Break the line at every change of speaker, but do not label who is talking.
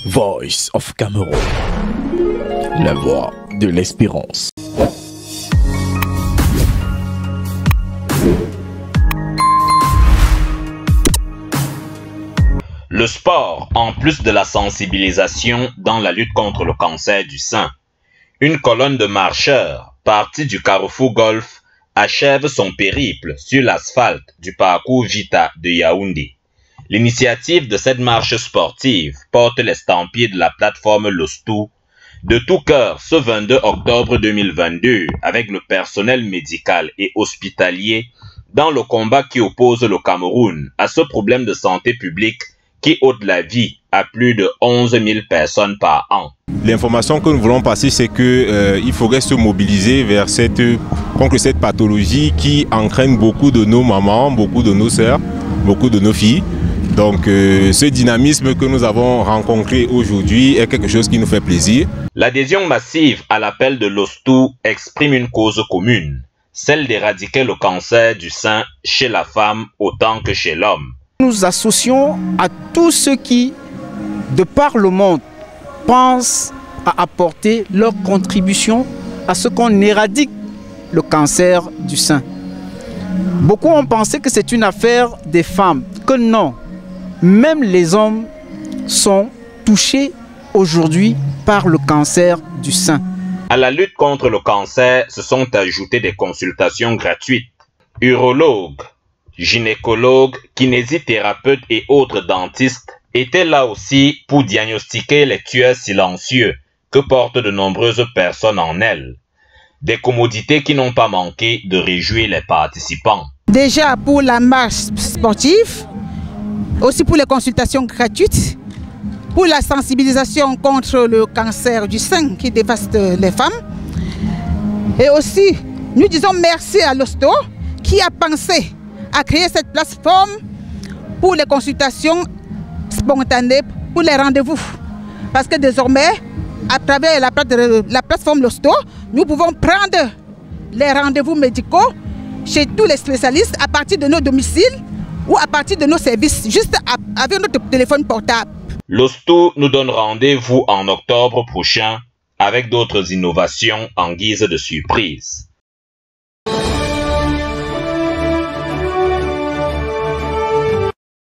Voice of Cameroun, la voix de l'espérance.
Le sport, en plus de la sensibilisation dans la lutte contre le cancer du sein. Une colonne de marcheurs, partie du Carrefour Golf, achève son périple sur l'asphalte du parcours Vita de Yaoundé. L'initiative de cette marche sportive porte l'estampille de la plateforme Lostou de tout cœur ce 22 octobre 2022 avec le personnel médical et hospitalier dans le combat qui oppose le Cameroun à ce problème de santé publique qui ôte la vie à plus de 11 000 personnes par an.
L'information que nous voulons passer, c'est qu'il faudrait se mobiliser contre cette pathologie qui entraîne beaucoup de nos mamans, beaucoup de nos sœurs, beaucoup de nos filles. Donc ce dynamisme que nous avons rencontré aujourd'hui est quelque chose qui nous fait plaisir.
L'adhésion massive à l'appel de Lostou exprime une cause commune, celle d'éradiquer le cancer du sein chez la femme autant que chez l'homme.
Nous associons à tous ceux qui, de par le monde, pensent à apporter leur contribution à ce qu'on éradique le cancer du sein. Beaucoup ont pensé que c'est une affaire des femmes, que non. Même les hommes sont touchés aujourd'hui par le cancer du sein.
À la lutte contre le cancer se sont ajoutées des consultations gratuites. Urologues, gynécologues, kinésithérapeutes et autres dentistes étaient là aussi pour diagnostiquer les tueurs silencieux que portent de nombreuses personnes en elles. Des commodités qui n'ont pas manqué de réjouir les participants.
Déjà pour la marche sportive, aussi pour les consultations gratuites, pour la sensibilisation contre le cancer du sein qui dévaste les femmes. Et aussi, nous disons merci à Lostou qui a pensé à créer cette plateforme pour les consultations spontanées, pour les rendez-vous. Parce que désormais, à travers la plateforme Lostou, nous pouvons prendre les rendez-vous médicaux chez tous les spécialistes à partir de nos domiciles ou à partir de nos services, juste avec notre téléphone portable.
Lostou nous donne rendez-vous en octobre prochain avec d'autres innovations en guise de surprise.